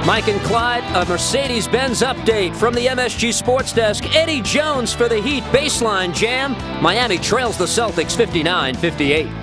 Mike and Clyde, a Mercedes-Benz update from the MSG Sports Desk. Eddie Jones for the Heat baseline jam. Miami trails the Celtics 59-58.